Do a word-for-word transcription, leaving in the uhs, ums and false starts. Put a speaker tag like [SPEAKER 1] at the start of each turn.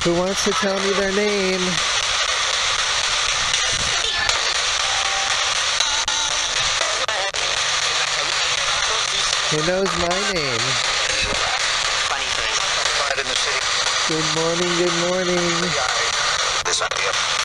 [SPEAKER 1] Who wants to tell me their name? Who knows my name? Good morning, good morning.